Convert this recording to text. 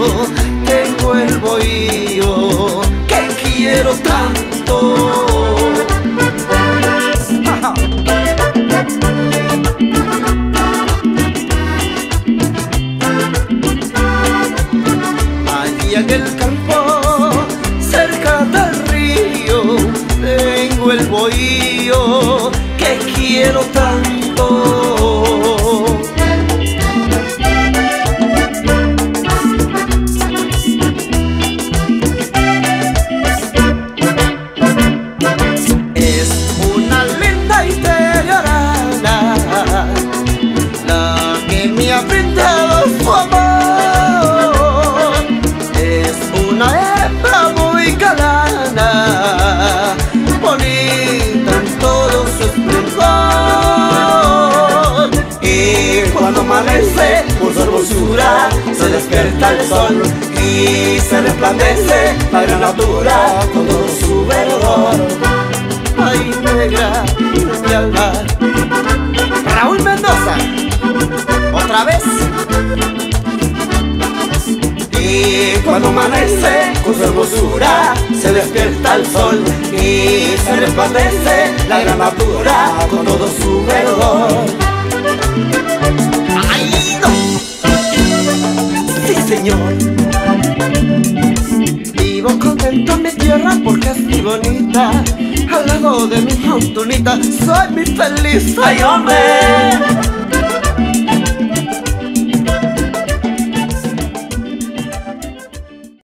tengo el bohío que quiero tanto. Allí en el campo, cerca del río, tengo el bohío que quiero tanto. Es una linda italiana la que me ha brindado su amor. Es una hembra muy galana, bonita en todo su esplendor. Y cuando amanece, por su hermosura se despierta el sol y se resplandece la gran natura con todo su verdor. Ay, negra de mi alma. Raúl Mendoza, otra vez. Y cuando amanece, con su hermosura se despierta el sol y se resplandece la gran natura con todo su verdor. ¡Ay, no! Sí, señor. Vivo contento en mi tierra porque es muy bonita. Al lado de mi montunita soy muy feliz. ¡Ay, hombre!